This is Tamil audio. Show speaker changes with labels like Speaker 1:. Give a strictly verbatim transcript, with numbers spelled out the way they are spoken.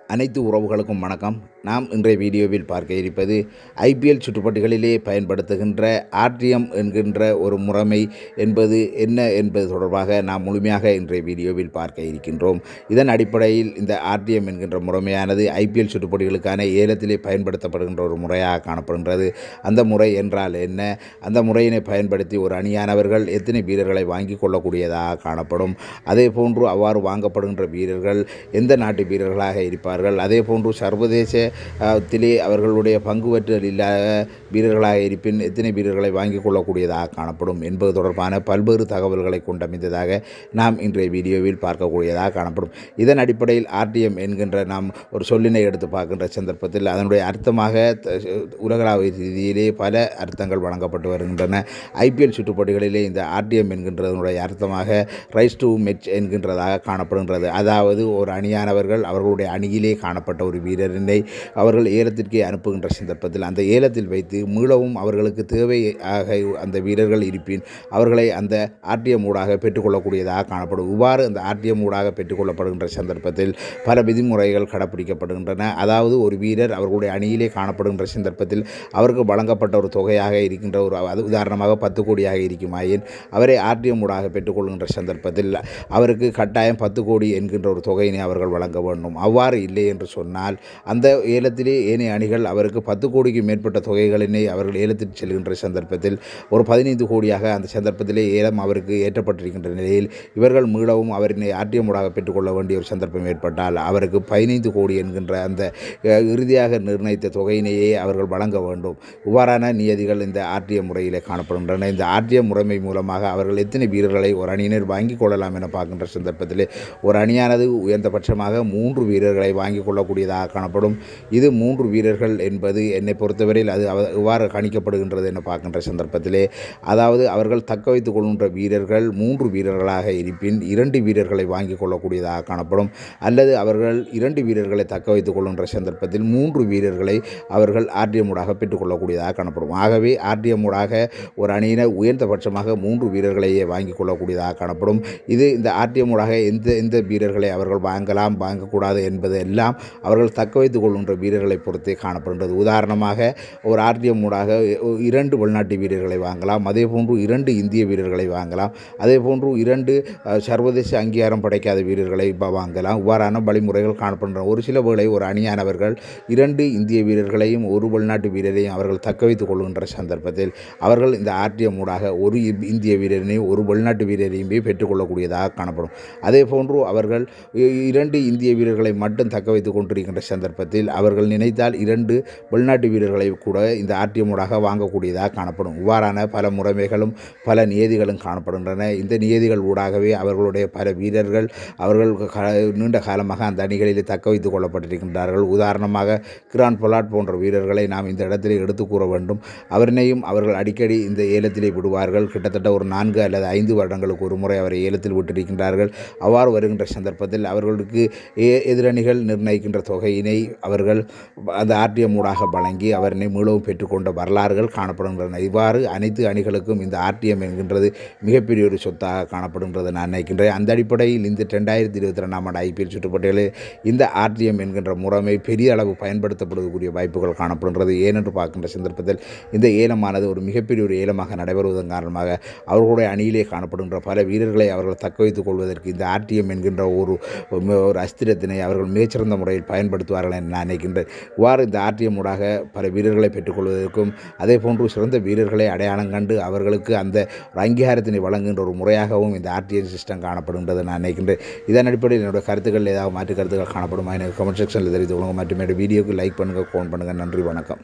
Speaker 1: அனைத்து உறவுகளுக்கும் வணக்கம். நாம் இன்றைய வீடியோவில் பார்க்க இருப்பது ஐபிஎல் சுற்றுப்பட்டிகளிலே பயன்படுத்துகின்ற ஆர்டிஎம் என்கின்ற ஒரு முறைமை என்பது என்ன என்பது தொடர்பாக நாம் முழுமையாக இன்றைய வீடியோவில் பார்க்க இருக்கின்றோம். இதன் அடிப்படையில் இந்த ஆர்டிஎம் என்கின்ற முறைமையானது ஐபிஎல் சுற்றுப்பட்டிகளுக்கான ஏலத்திலே பயன்படுத்தப்படுகின்ற ஒரு முறையாக காணப்படுகின்றது. அந்த முறை என்றால் என்ன, அந்த முறையினை பயன்படுத்தி ஒரு அணியானவர்கள் எத்தனை வீரர்களை வாங்கி கொள்ளக்கூடியதாக காணப்படும், அதே போன்று அவ்வாறு வாங்கப்படுகின்ற வீரர்கள் எந்த நாட்டு வீரர்களாக இருப்பார்கள், அதே போன்று சர்வதேசத்திலே அவர்களுடைய பங்குபற்றல் இல்லாத வீரர்களாக இருப்பின் எத்தனை வீரர்களை வாங்கிக் கொள்ளக்கூடியதாக காணப்படும் என்பது தொடர்பான பல்வேறு தகவல்களை கொண்டமைந்ததாக நாம் இன்றைய வீடியோவில் பார்க்கக்கூடியதாக காணப்படும். இதன் அடிப்படையில் ஆர்டிஎம் என்கின்ற நாம் ஒரு சொல்லினை எடுத்து பார்க்கின்ற சந்தர்ப்பத்தில் அதனுடைய அர்த்தமாக உலகளாவிய ரீதியிலே பல அர்த்தங்கள் வழங்கப்பட்டு வருகின்றன. ஐபிஎல் சுற்றுப்பட்டிகளிலே இந்த ஆர்டிஎம் என்கின்றதனுடைய அர்த்தமாக ரைஸ் டு மேட்ச் என்கின்றதாக காணப்படுகின்றது. அதாவது ஒரு அணியானவர்கள் அவர்களுடைய அணியிலே காணப்பட்ட ஒரு வீரரினை அவர்கள் ஏலத்திற்கே அனுப்புகின்ற சந்தர்ப்பத்தில் அந்த ஏலத்தில் வைத்து மீளவும் அவர்களுக்கு தேவையாக அந்த வீரர்கள் இருப்பின் அவர்களை அந்த ஆர்டிஎம் ஊடாக பெற்றுக்கொள்ளக்கூடியதாக காணப்படும். இவ்வாறு அந்த ஆர்டிஎம் ஊடாக பெற்றுக்கொள்ளப்படுகின்ற சந்தர்ப்பத்தில் பல விதிமுறைகள் கடைப்பிடிக்கப்படுகின்றன. அதாவது ஒரு வீரர் அவர்களுடைய அணியிலே காணப்படுகின்ற சந்தர்ப்பத்தில் அவருக்கு வழங்கப்பட்ட ஒரு தொகையாக இருக்கின்ற ஒரு அது உதாரணமாக பத்து கோடியாக இருக்குமாயின் அவரை ஆர்டிஎம் ஊடாக பெற்றுக்கொள்கின்ற சந்தர்ப்பத்தில் அவருக்கு கட்டாயம் பத்து கோடி என்கின்ற ஒரு தொகையினை அவர்கள் வழங்க வேண்டும். அவ்வாறு இல்லை என்று சொன்னால் அந்த ஏலத்திலே ஏனைய அணிகள் அவருக்கு பத்து கோடிக்கு மேற்பட்ட தொகைகளினை அவர்கள் ஏலத்தில் செல்கின்ற சந்தர்ப்பத்தில் ஒரு பதினைந்து கோடியாக அந்த சந்தர்ப்பத்திலே ஏலம் அவருக்கு ஏற்றப்பட்டிருக்கின்ற நிலையில் இவர்கள் மீளவும் அவரினை ஆர்டிஎம் ஊடாக பெற்றுக்கொள்ள வேண்டிய ஒரு சந்தர்ப்பம் ஏற்பட்டால் அவருக்கு பதினைந்து கோடி என்கின்ற அந்த இறுதியாக நிர்ணயித்த தொகையினையே அவர்கள் வழங்க வேண்டும். இவ்வாறான நியதிகள் இந்த ஆர்டிஎம் முறையிலே காணப்படுகின்றன. இந்த ஆர்டிஎம் முறைமை மூலமாக அவர்கள் எத்தனை வீரர்களை ஒரு அணியினர் வாங்கிக் கொள்ளலாம் என பார்க்கின்ற சந்தர்ப்பத்திலே ஒரு அணியானது உயர்ந்தபட்சமாக மூன்று வீரர்களை வாங்கிக் கொள்ளக்கூடியதாக காணப்படும். இது மூன்று வீரர்கள் என்பது என்னை பொறுத்தவரையில் அது எவ்வாறு கணிக்கப்படுகின்றது என பார்க்கின்ற சந்தர்ப்பத்திலே அதாவது அவர்கள் தக்க வைத்துக் கொள்கின்ற வீரர்கள் மூன்று வீரர்களாக இருப்பின் இரண்டு வீரர்களை வாங்கிக் கொள்ளக்கூடியதாக காணப்படும். அல்லது அவர்கள் இரண்டு வீரர்களை தக்க வைத்துக் கொள்கின்ற சந்தர்ப்பத்தில் மூன்று வீரர்களை அவர்கள் ஆர்டிஎம் ஊடாக பெற்றுக்கொள்ளக்கூடியதாக காணப்படும். ஆகவே ஆர்டிஎம் ஊடாக ஒரு அணியினர் உயர்ந்தபட்சமாக மூன்று வீரர்களையே வாங்கிக் கொள்ளக்கூடியதாக காணப்படும். இது இந்த ஆர்டிஎம் ஊடாக எந்த எந்த வீரர்களை அவர்கள் வாங்கலாம் வாங்கக்கூடாது என்பது எல்லாம் அவர்கள் தக்க வைத்துக் கொள்கின்ற வீரர்களை பொறுத்தே காணப்படுகின்றது. உதாரணமாக ஒரு ஆர்டிஎம் ஊடாக இரண்டு வெளிநாட்டு வீரர்களை வாங்கலாம், அதே போன்று இரண்டு இந்திய வீரர்களை வாங்கலாம், அதே போன்று இரண்டு சர்வதேச அங்கீகாரம் படைக்காத வீரர்களை வாங்கலாம். இவ்வாறான வழிமுறைகள் காணப்படுகின்றன. ஒரு சில வேளை ஒரு அணியானவர்கள் இரண்டு இந்திய வீரர்களையும் ஒரு வெளிநாட்டு வீரரையும் அவர்கள் தக்க வைத்துக் கொள்கின்ற சந்தர்ப்பத்தில் அவர்கள் இந்த ஆர்டிஎம் ஊடாக ஒரு இந்திய வீரரையும் ஒரு வெளிநாட்டு வீரரையுமே பெற்றுக்கொள்ளக்கூடியதாக காணப்படும். அதே போன்று அவர்கள் இரண்டு இந்திய வீரர்களை மட்டும் தக்க வைத்துக் கொண்டிருக்கின்ற சந்தர்ப்பத்தில் அவர்கள் நினைத்தால் இரண்டு வெளிநாட்டு வீரர்களை கூட இந்த ஆர்டிஎம் ஊடாக வாங்கக்கூடியதாக காணப்படும். இவ்வாறான பல முறைமைகளும் பல நியதிகளும் காணப்படுகின்றன. இந்த நியதிகள் ஊடாகவே அவர்களுடைய பல வீரர்கள் அவர்கள் நீண்ட காலமாக அந்த அணிகளில் தக்க வைத்துக் கொள்ளப்பட்டிருக்கின்றார்கள். உதாரணமாக கிரான் பொலாட் போன்ற வீரர்களை நாம் இந்த இடத்திலே எடுத்து கூற வேண்டும். அவரினையும் அவர்கள் அடிக்கடி இந்த ஏலத்திலே விடுவார்கள். கிட்டத்தட்ட ஒரு நான்கு அல்லது ஐந்து வருடங்களுக்கு ஒரு முறை அவரை ஏலத்தில் விட்டிருக்கின்றார்கள். அவ்வாறு வருகின்ற சந்தர்ப்பத்தில் அவர்களுக்கு எதிரணிகள் நிர்ணயிக்கின்ற தொகையினை அவர்கள் அந்த ஆர்டிஎம் ஊடாக வழங்கி அவரினை மீளவும் பெற்றுக்கொண்ட வரலாறுகள் காணப்படுகின்றன. இவ்வாறு அனைத்து அணிகளுக்கும் இந்த ஆர்டிஎம் என்கின்றது மிகப்பெரிய ஒரு சொத்தாக காணப்படுகின்றது நான் நினைக்கின்றேன். அந்த அடிப்படையில் இந்த ரெண்டாயிரத்தி இருபத்தி ரெண்டாம் ஆண்டு ஐபிஎல் சுற்றுப்பட்டியலில் இந்த ஆர்டிஎம் என்கின்ற முறைமை பெரிய அளவு பயன்படுத்தப்படக்கூடிய வாய்ப்புகள் காணப்படுகின்றது. ஏனென்று பார்க்கின்ற சந்தர்ப்பத்தில் இந்த ஏலமானது ஒரு மிகப்பெரிய ஒரு ஏலமாக நடைபெறுவதன் காரணமாக அவர்களுடைய அணியிலே காணப்படுகின்ற பல வீரர்களை அவர்கள் தக்க வைத்துக் கொள்வதற்கு இந்த ஆர்டிஎம் என்கின்ற ஒரு ஒரு அஸ்திரத்தினை அவர்கள் மிகச்சிறந்த முறையில் பயன்படுத்துவார்கள் என நான் நினைக்கின்றேன். இவ்வாறு இந்த ஆர்டிஎம் ஊடாக பல வீரர்களை பெற்றுக்கொள்வதற்கும் அதே போன்று சிறந்த வீரர்களை அடையாளம் கண்டு அவர்களுக்கு அந்த அங்கீகாரத்தினை வழங்குகின்ற ஒரு முறையாகவும் இந்த ஆர்டிஎம் சிஸ்டம் காணப்படுகின்றது நான் நினைக்கின்றேன். இதன் அடிப்படையில் என்னுடைய கருத்துக்கள் ஏதாவது மாற்று கருத்துக்கள் காணப்படுமா எனக்கு கமெண்ட் செக்ஷனில் தெரிவித்து கொள்ளுங்கள். மற்றும் வீடியோக்கு லைக் பண்ணுங்கள், கமெண்ட் பண்ணுங்கள். நன்றி, வணக்கம்.